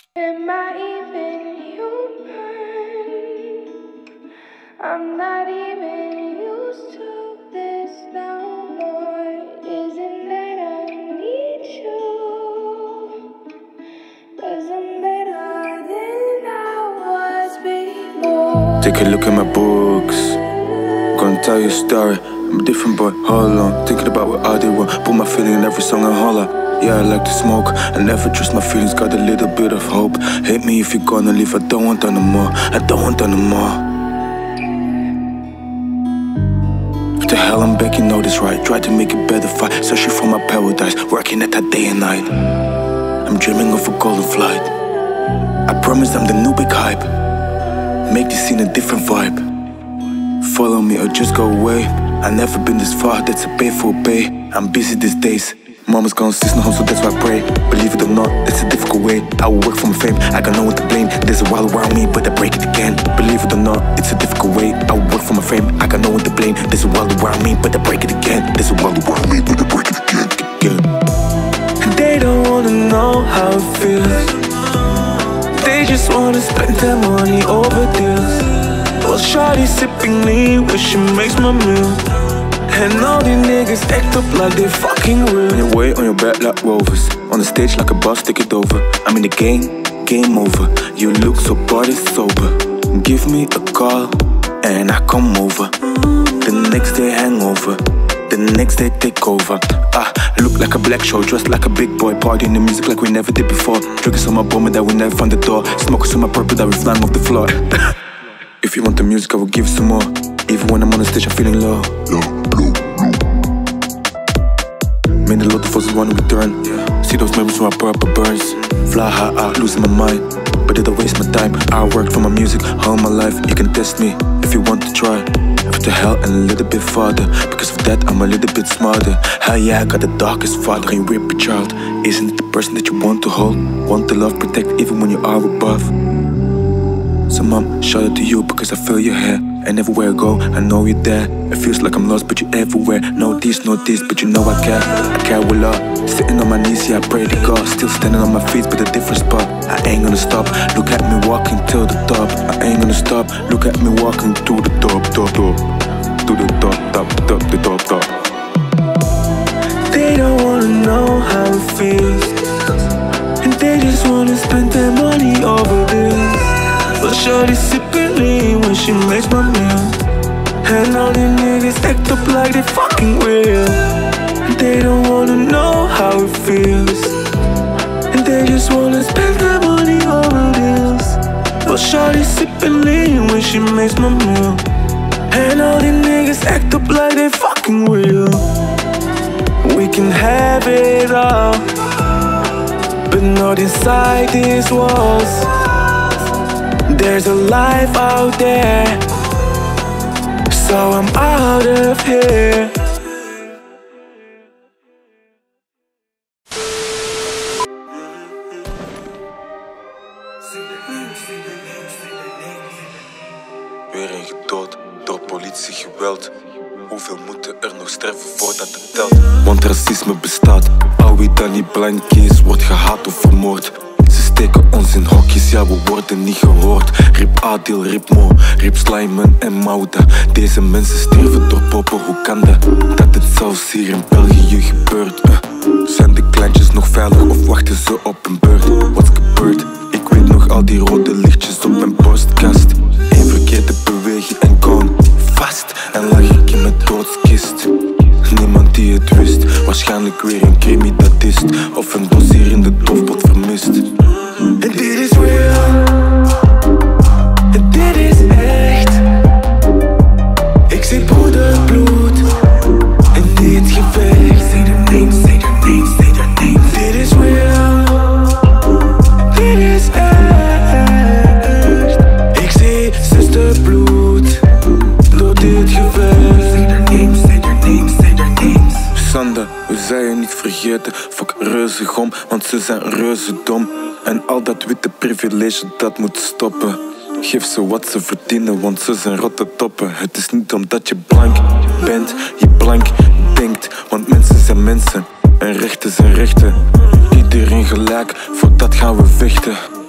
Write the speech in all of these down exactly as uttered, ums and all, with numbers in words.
Am I even human? I'm not even used to this no more. Isn't that I need you? Cause I'm better than I was before. Take a look at my books, gonna tell you a story. I'm a different boy, hold on. Thinking about what I did, put my feeling in every song I holler. Yeah, I like to smoke, I never trust my feelings, got a little bit of hope. Hate me if you're gonna leave, I don't want that no more. I don't want that no more. What the hell, I'm back, you know this right. Try to make it better, fight, searching for my paradise. Working at that day and night. I'm dreaming of a golden flight. I promise I'm the new big hype. Make this scene a different vibe. Follow me or just go away. I've never been this far, that's a pay for a pay. I'm busy these days. Mama's gone, sis no home, so that's why I pray. Believe it or not, that's a difficult way. I will work for my fame, I got no one to blame. There's a wall around me, but I break it again. Believe it or not, it's a difficult way. I will work for my fame, I got no one to blame. There's a wall around me, but I break it again. There's a wall around me, but I break it again. again. And they don't wanna know how it feels. They just wanna spend their money over deals. Well, shawty sipping lean when she makes my meal. And all these niggas act up like they fucking real. On your way, on your back like rovers. On the stage like a boss, take it over. I'm in the game, game over. You look so body sober. Give me a call, and I come over. The next day hangover. The next day take over. Ah, look like a black show, dressed like a big boy. Partying the music like we never did before. Drinking on my bomber that we never found the door. Smoking on my purple that we flying off the floor. If you want the music, I will give some more. Even when I'm on the stage, I'm feeling low. Low, low, low. Made a lot of us want to return. See those memories when I burn up burns. Fly high out, losing my mind. But did I waste my time? I worked for my music all my life. You can test me if you want to try. With the hell and a little bit farther. Because of that, I'm a little bit smarter. Hell yeah, I got the darkest father. Can you rip a child? Isn't it the person that you want to hold? Want to love, protect, even when you are above? So mom, shout out to you because I feel your hair. And everywhere I go, I know you're there. It feels like I'm lost, but you're everywhere. No this, no this, but you know I care. I care a lot. Sitting on my knees, yeah, I pray to God. Still standing on my feet, but a different spot. I ain't gonna stop, look at me walking to the top. I ain't gonna stop, look at me walking to the top, top, top. To the top, top, top, the top, top. They don't wanna know how it feels. And they just wanna spend their money over this. But shawty sipping lean when she makes my meal. And all these niggas act up like they fucking real. And they don't wanna know how it feels. And they just wanna spend their money over deals. But shawty sipping lean when she makes my meal. And all these niggas act up like they fucking real. We can have it all, but not inside these walls. There's a life out there, so I'm out of here. Weer een gedood door politiegeweld. Hoeveel moeten er nog sterven voordat het telt? Want racisme bestaat, al wie dan niet blank is, wordt gehaat of vermoord. Ze steken ons in hokjes, ja we worden niet gehoord. Rip Adil, Rip Mo, Rip Slijmen en Mauda. Deze mensen sterven door poppen, hoe kan dat? Dat het zelfs hier in België gebeurt. uh. Zijn de kleintjes nog veilig of wachten ze op een beurt? Wat gebeurt? Ik weet nog al die rode lichtjes op mijn postkast. Eén verkeerde beweging en gone. Vast, en lag ik in mijn doodskist. Niemand die het wist, waarschijnlijk weer een crimidatist. Of een dossier in de dofpot vermist. En dit is real, en dit is echt. Ik zie broederbloed in dit gevecht. Say their names, say their names, say their names. Dit is real, dit is echt. Ik zie zusterbloed door dit gevecht. Say their names, say their names, say their names. Sanda, we zijn je niet vergeten. Fuck reuzegom, want ze zijn reuzendom. En al dat witte privilege, dat moet stoppen. Geef ze wat ze verdienen, want ze zijn rotte toppen. Het is niet omdat je blank bent, je blank denkt. Want mensen zijn mensen, en rechten zijn rechten. Iedereen gelijk, voor dat gaan we vechten.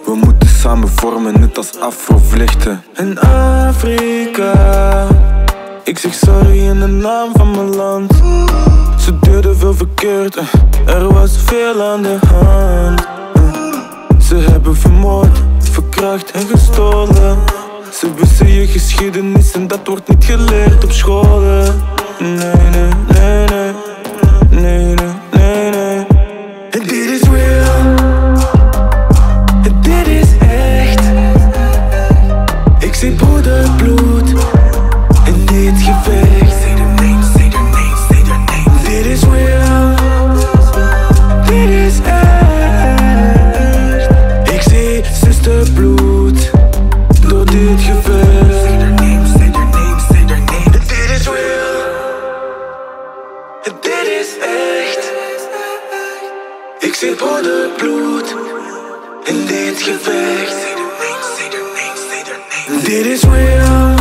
We moeten samen vormen, net als afrovlechten. In Afrika, ik zeg sorry in de naam van mijn land. Ze deurde veel verkeerd, er was veel aan de hand. Ze hebben vermoord, verkracht en gestolen. Ze wisten je geschiedenis en dat wordt niet geleerd op scholen. Nee, nee, nee, nee. Nee, nee, nee, nee. En dit is real. En dit is echt. Ik zie broederbloed in dit gevecht. Say their name, say their name, say their name. Dit is real. Dit is echt. Ik zie zusterbloed door dit gevecht. Say their name, say their name, say their name. En dit is real. En dit is echt. Ik zie broederbloed in dit gevecht. Say their name, say their name, say their name. Dit is real.